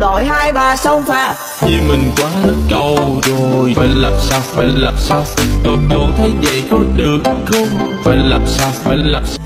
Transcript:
đội 2-3 sông pha. Vì mình quá cầu rồi, phải làm sao, đâu thấy vậy có được không? Phải làm sao,